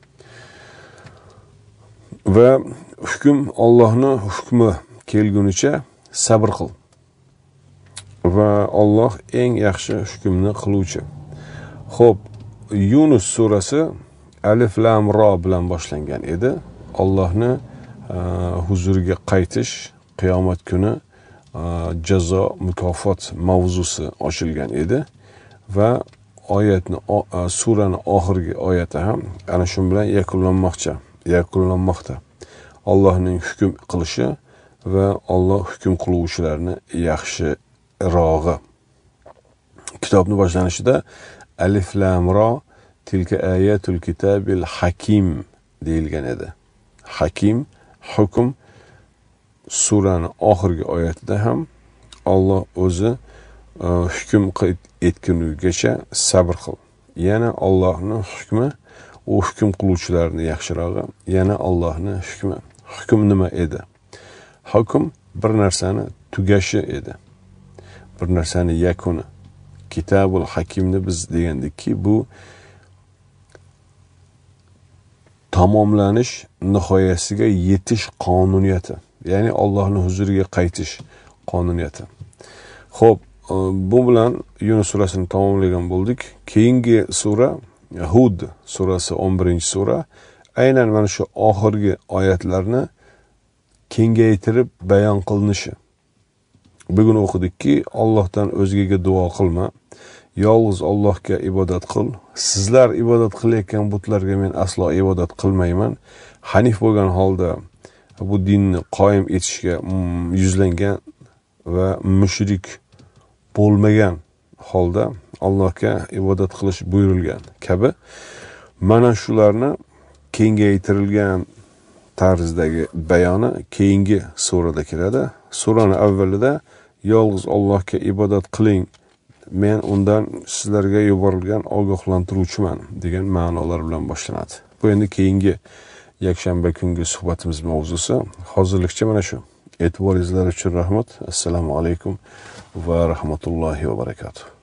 Va hukm Allohning hukmi kelgunicha sabr qil. Va Alloh eng yaxshi hukmni qiluvchi. Xo'p, Yunus surasi Alif Lam Ro bilan boshlangan edi. Allohning huzuriga qaytish, qiyomat kuni jazo, mukofot mavzusi ochilgan edi va surani oxirgi oyati ham ana shu bilan yakunlanmoqda. Allohning hukm qilishi va Alloh hukm qiluvchilarni yaxshirog'i. Kitobning boshlanishida Alif Lam Ro tilka ayatul kitabil hakim deyilgan edi. Hakim, hukm surani oxirgi oyatida ham Alloh o'zi hukm etgunigacha sabr qil. Yana Allohning hukmi, u hukm qiluvchilarni yaxshirog'i. Yana Allohning hukmi. Hukm nima edi? Hukm bir narsani tugashi edi. Bir narsani yakuni. Kitabul Hakimni biz degandikki, bu tamomlanish, nihoyasiga yetish qonuniyati. Ya'ni Allohning huzuriga qaytish qonuniyati. Xo'p, bu bilan Yunus surasini tamomlagan bo'ldik. Keyingi sura Hud surasi 11-sura aynan mana shu oxirgi oyatlarni kengaytirib bayon qilinishi. Bugun o'qidikki, Allohdan o'zgaga duo qilma, yolg'iz Allohga ibodat qil. Sizlar ibodat qilayotgan butlarga men aslo ibodat qilmayman. Hanif bo'lgan holda bu dinni qoyim etishga yuzlangan va mushrik bo'lmagan holda Allohga ibodat qilish buyurilgan kabi mana shularni kengaytirilgan tarzdagi bayoni keyingi surada keladi. Surani avvalida yolg'iz Allohga ibodat qiling, men undan sizlarga yuborilgan ogohlantiruvchiman degan ma'nolar bilan boshlanadi. Bu endi keyingi yakshanba kungi suhbatimiz mavzusi. Hozirlikcha mana shu. E'tiboringizlar uchun rahmat. Assalomu alaykum va rahmatullohi va barakatuh.